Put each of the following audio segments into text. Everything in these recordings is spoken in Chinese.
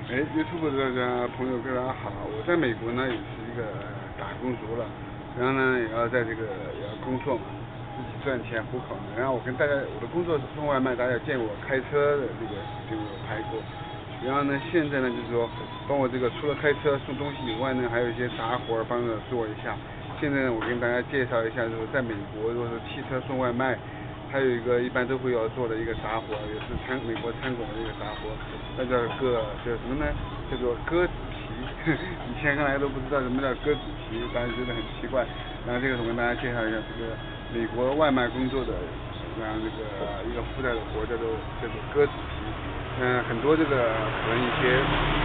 YouTube 的朋友，大家好，我在美国呢也是一个打工族了，然后呢也要在这个也要工作嘛，自己赚钱糊口嘛。然后我的工作是送外卖，大家见我开车的这个视频我拍过。然后呢现在呢就是说，帮我这个除了开车送东西以外呢，还有一些杂活帮着做一下。现在呢我跟大家介绍一下，就是在美国如果是汽车送外卖。还有一个一般都会要做的一个杂活，也是美国餐馆的一个杂活，那叫什么呢？叫做鸽子皮。以前刚来都不知道什么叫鸽子皮，大家觉得很奇怪。然后这个我跟大家介绍一下这个美国外卖工作的，然后这个一个附带的活叫做鸽子皮。很多这个可能一些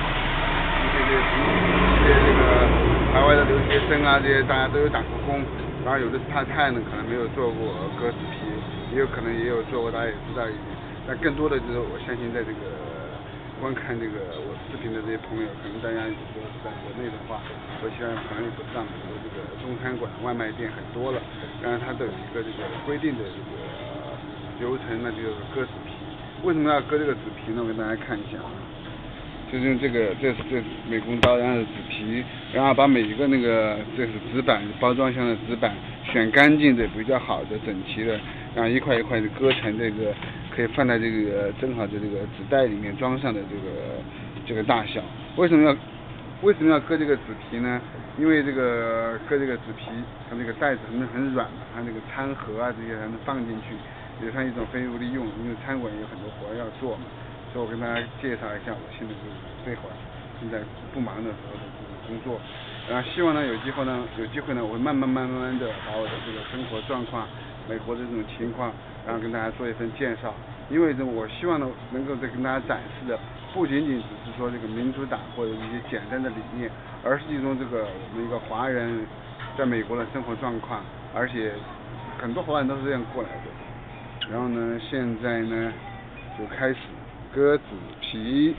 这个海外的留学生啊，这些大家都有打过工，然后有的是part-time呢，可能没有做过鸽子皮。也有可能也有做过，大家也知道一点。但更多的就是我相信，在这个观看这个我视频的这些朋友，可能大家如果是在国内的话，我希望可能也不知道美国这个中餐馆、外卖店很多了，当然它都有一个这个规定的这个流程，那就是鸽子皮。为什么要割这个纸皮呢？我给大家看一下啊，就是用这是美工刀，然后是纸皮，然后把每一个这是纸板包装箱的纸板选干净的、比较好的、整齐的。然后一块一块的割成这个，可以放在这个正好的这个纸袋里面装上的这个大小。为什么要割这个纸皮呢？因为这个割这个纸皮，它这个袋子很软嘛，它这个餐盒啊这些才能放进去，也算一种废物利用。因为餐馆有很多活要做嘛，所以我跟大家介绍一下我现在这会儿现在不忙的时候的这个工作。然后希望呢有机会呢，我会慢慢的把我的这个生活状况。美国的这种情况，然后跟大家做一份介绍。因为我希望呢，能够跟大家展示的不仅仅只是说这个民主党或者一些简单的理念，而是一种这个我们一个华人在美国的生活状况，而且很多华人都是这样过来的。然后呢，现在呢就开始鸽子皮。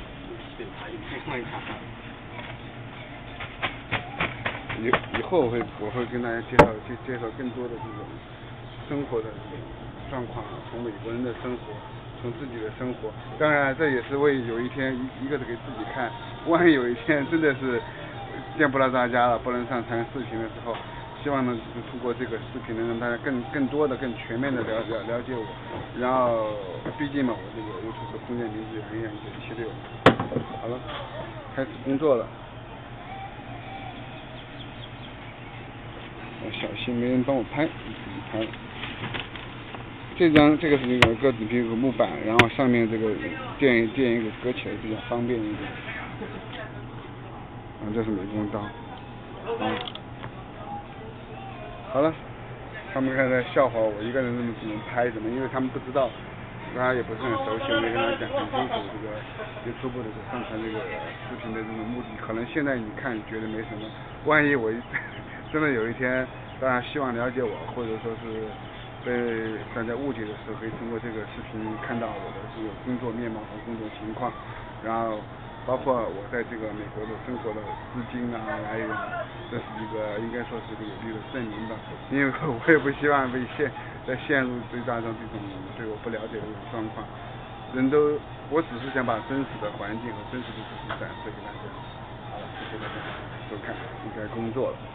以后我会跟大家介绍更多的这种生活的状况，从美国人的生活，从自己的生活。当然，这也是为有一天，一个是给自己看，万一有一天真的是见不到大家了，不能上传视频的时候，希望呢就是通过这个视频能让大家更多的、更全面的了解我。然后，毕竟嘛，我这个 YouTube 封建名字有1976。好了，开始工作了。我小心没人帮我拍，拍。这个是那个鸽子皮，有个木板，然后上面这个垫一个搁起来比较方便一点。这是美工刀。好了，他们刚才笑话我一个人怎么拍怎么，因为他们不知道，大家也不是很熟悉，我没跟他讲很清楚这个 YouTube 的上传这个视频的这种目的。可能现在你看觉得没什么，万一我真的有一天大家希望了解我，或者说是被大家误解的时候，可以通过这个视频看到我的这个工作面貌和工作情况，然后包括我在这个美国的生活的资金啊来源，这是一个应该说是个有力的证明吧。因为我也不希望再陷入最大众这种对我不了解的这种状况。我只是想把真实的环境和真实的自己展示给大家。好了，谢谢大家收看，应该工作了。